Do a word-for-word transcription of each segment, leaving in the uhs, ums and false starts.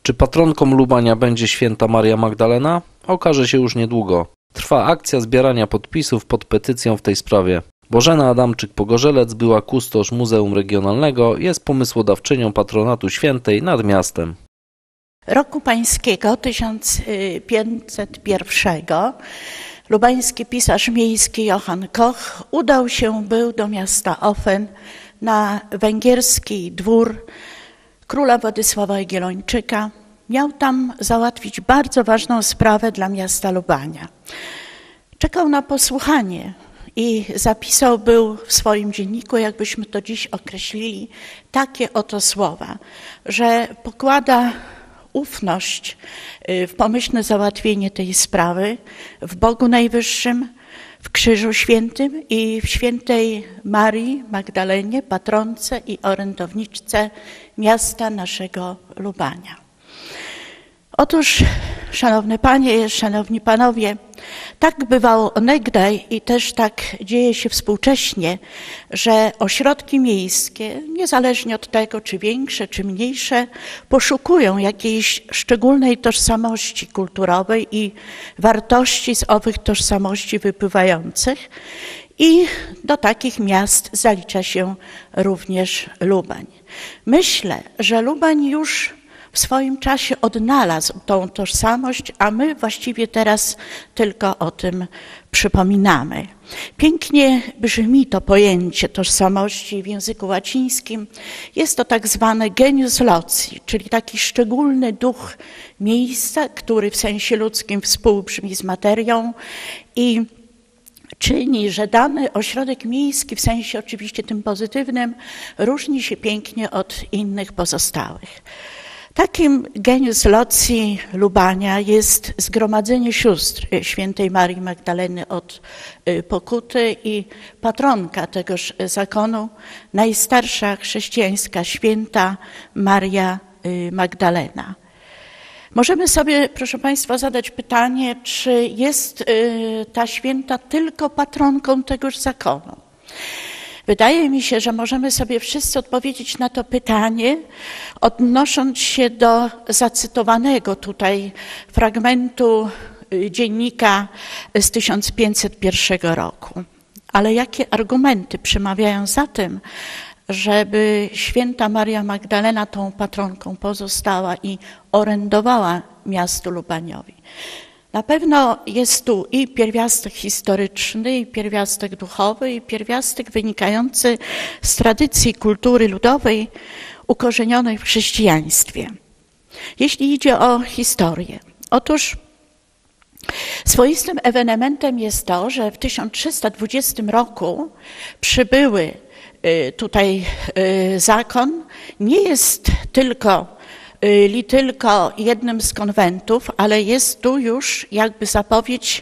Czy patronką Lubania będzie święta Maria Magdalena? Okaże się już niedługo. Trwa akcja zbierania podpisów pod petycją w tej sprawie. Bożena Adamczyk-Pogorzelec, była kustosz Muzeum Regionalnego, jest pomysłodawczynią patronatu świętej nad miastem. Roku pańskiego tysiąc pięćset jeden lubański pisarz miejski Johann Koch udał się był do miasta Ofen na węgierski dwór króla Władysława Jagiellończyka. Miał tam załatwić bardzo ważną sprawę dla miasta Lubania. Czekał na posłuchanie i zapisał był w swoim dzienniku, jakbyśmy to dziś określili, takie oto słowa, że pokłada ufność w pomyślne załatwienie tej sprawy w Bogu Najwyższym, w Krzyżu Świętym i w świętej Marii Magdalenie, patronce i orędowniczce miasta naszego Lubania. Otóż, szanowne panie, szanowni panowie, tak bywało onegdaj i też tak dzieje się współcześnie, że ośrodki miejskie, niezależnie od tego, czy większe, czy mniejsze, poszukują jakiejś szczególnej tożsamości kulturowej i wartości z owych tożsamości wypływających i do takich miast zalicza się również Lubań. Myślę, że Lubań już w swoim czasie odnalazł tą tożsamość, a my właściwie teraz tylko o tym przypominamy. Pięknie brzmi to pojęcie tożsamości w języku łacińskim. Jest to tak zwane genius loci, czyli taki szczególny duch miejsca, który w sensie ludzkim współbrzmi z materią i czyni, że dany ośrodek miejski, w sensie oczywiście tym pozytywnym, różni się pięknie od innych pozostałych. Takim genius loci Lubania jest Zgromadzenie Sióstr Świętej Marii Magdaleny od pokuty i patronka tegoż zakonu, najstarsza chrześcijańska święta Maria Magdalena. Możemy sobie, proszę państwa, zadać pytanie, czy jest ta święta tylko patronką tegoż zakonu. Wydaje mi się, że możemy sobie wszyscy odpowiedzieć na to pytanie, odnosząc się do zacytowanego tutaj fragmentu dziennika z tysiąc pięćset pierwszego roku. Ale jakie argumenty przemawiają za tym, żeby święta Maria Magdalena tą patronką pozostała i orędowała miastu Lubaniowi? Na pewno jest tu i pierwiastek historyczny, i pierwiastek duchowy, i pierwiastek wynikający z tradycji kultury ludowej ukorzenionej w chrześcijaństwie. Jeśli idzie o historię, otóż swoistym ewenementem jest to, że w tysiąc trzysta dwudziestym roku przybyły tutaj zakon, nie jest tylko li tylko jednym z konwentów, ale jest tu już jakby zapowiedź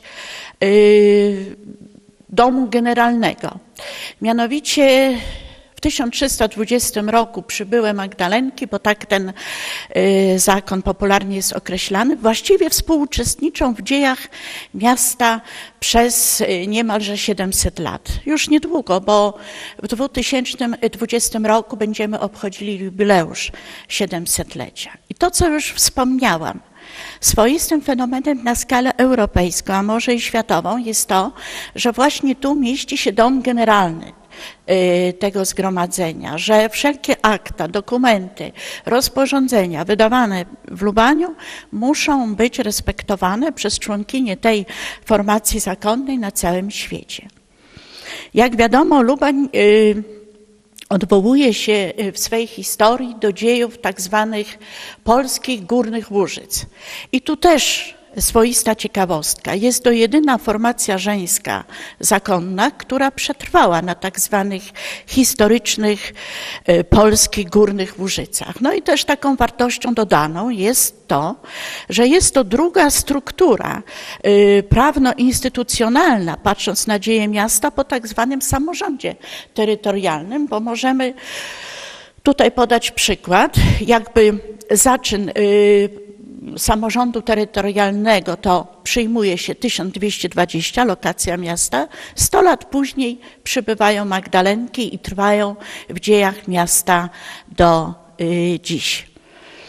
domu generalnego. Mianowicie w tysiąc trzysta dwudziestym roku przybyły Magdalenki, bo tak ten zakon popularnie jest określany, właściwie współuczestniczą w dziejach miasta przez niemalże siedemset lat. Już niedługo, bo w dwa tysiące dwudziestym roku będziemy obchodzili jubileusz siedemsetlecia. I to, co już wspomniałam, swoistym fenomenem na skalę europejską, a może i światową jest to, że właśnie tu mieści się dom generalny tego zgromadzenia, że wszelkie akta, dokumenty, rozporządzenia wydawane w Lubaniu muszą być respektowane przez członkinie tej formacji zakonnej na całym świecie. Jak wiadomo, Lubań odwołuje się w swej historii do dziejów tak zwanych polskich górnych łużyc. I tu też swoista ciekawostka. Jest to jedyna formacja żeńska zakonna, która przetrwała na tak zwanych historycznych polskich górnych łużycach. No i też taką wartością dodaną jest to, że jest to druga struktura prawno-instytucjonalna, patrząc na dzieje miasta po tak zwanym samorządzie terytorialnym, bo możemy tutaj podać przykład, jakby zaczyn samorządu terytorialnego to przyjmuje się tysiąc dwieście dwadzieścia, lokacja miasta. sto lat później przybywają Magdalenki i trwają w dziejach miasta do y, dziś.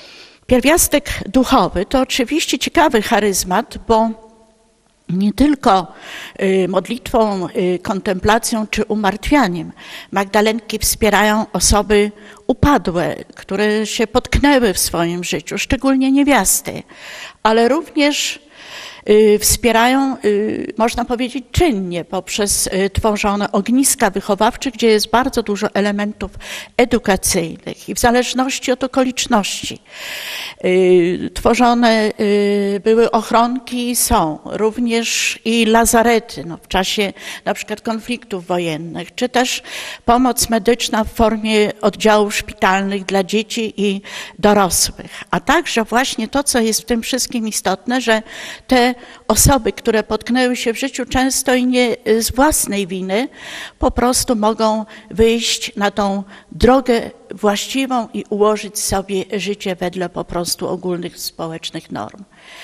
Pierwiastek duchowy to oczywiście ciekawy charyzmat, bo nie tylko modlitwą, kontemplacją czy umartwianiem Magdalenki wspierają osoby upadłe, które się potknęły w swoim życiu, szczególnie niewiasty, ale również wspierają, można powiedzieć, czynnie poprzez tworzone ogniska wychowawcze, gdzie jest bardzo dużo elementów edukacyjnych i w zależności od okoliczności. Tworzone były ochronki, są również i lazarety no, w czasie na przykład konfliktów wojennych, czy też pomoc medyczna w formie oddziałów szpitalnych dla dzieci i dorosłych. A także właśnie to, co jest w tym wszystkim istotne, że te osoby, które potknęły się w życiu często i nie z własnej winy, po prostu mogą wyjść na tą drogę właściwą i ułożyć sobie życie wedle po prostu ogólnych społecznych norm.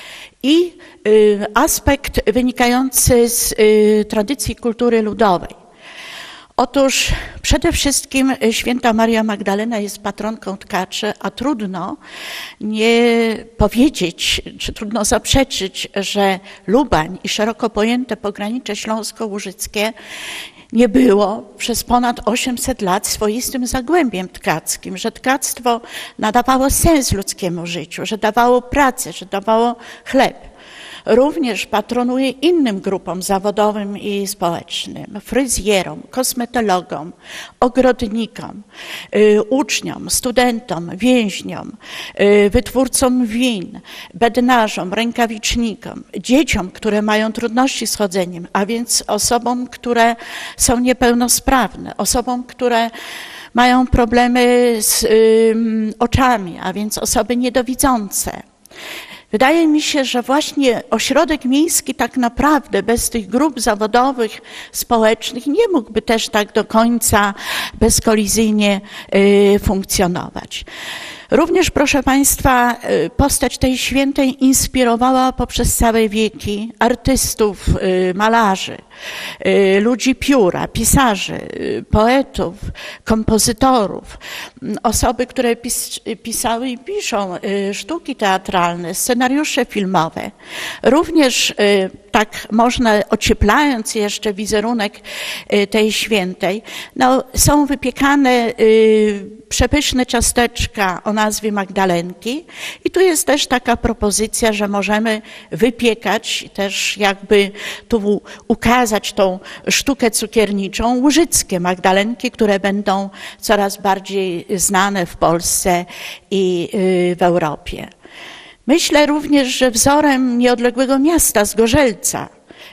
I y, aspekt wynikający z y, tradycji kultury ludowej. Otóż przede wszystkim święta Maria Magdalena jest patronką tkaczy, a trudno nie powiedzieć, czy trudno zaprzeczyć, że Lubań i szeroko pojęte pogranicze śląsko-łużyckie nie było przez ponad osiemset lat swoistym zagłębiem tkackim, że tkactwo nadawało sens ludzkiemu życiu, że dawało pracę, że dawało chleb. Również patronuje innym grupom zawodowym i społecznym, fryzjerom, kosmetologom, ogrodnikom, y, uczniom, studentom, więźniom, y, wytwórcom win, bednarzom, rękawicznikom, dzieciom, które mają trudności z chodzeniem, a więc osobom, które są niepełnosprawne, osobom, które mają problemy z y, oczami, a więc osoby niedowidzące. Wydaje mi się, że właśnie ośrodek miejski tak naprawdę bez tych grup zawodowych, społecznych nie mógłby też tak do końca bezkolizyjnie funkcjonować. Również, proszę Państwa, postać tej świętej inspirowała poprzez całe wieki artystów, malarzy, ludzi pióra, pisarzy, poetów, kompozytorów, osoby, które pis pisały i piszą sztuki teatralne, scenariusze filmowe. Również tak można, ocieplając jeszcze wizerunek tej świętej, no, są wypiekane przepyszne ciasteczka o nazwie Magdalenki i tu jest też taka propozycja, że możemy wypiekać, też jakby tu ukazać tą sztukę cukierniczą, łużyckie Magdalenki, które będą coraz bardziej znane w Polsce i w Europie. Myślę również, że wzorem nieodległego miasta Zgorzelca,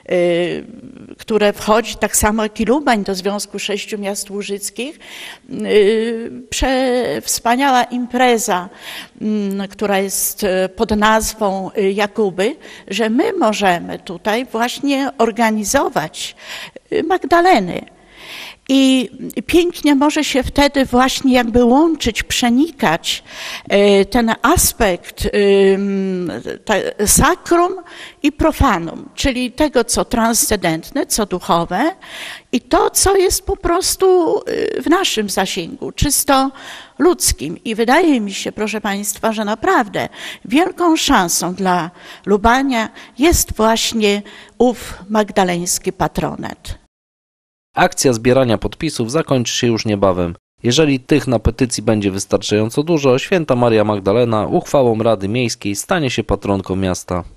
które wchodzi tak samo jak i Lubań do Związku Sześciu Miast Łużyckich, wspaniała impreza, która jest pod nazwą Jakuby, że my możemy tutaj właśnie organizować Magdaleny. I pięknie może się wtedy właśnie jakby łączyć, przenikać ten aspekt sakrum i profanum, czyli tego, co transcendentne, co duchowe i to, co jest po prostu w naszym zasięgu, czysto ludzkim. I wydaje mi się, proszę Państwa, że naprawdę wielką szansą dla Lubania jest właśnie ów magdaleński patronat. Akcja zbierania podpisów zakończy się już niebawem. Jeżeli tych na petycji będzie wystarczająco dużo, święta Maria Magdalena uchwałą Rady Miejskiej stanie się patronką miasta.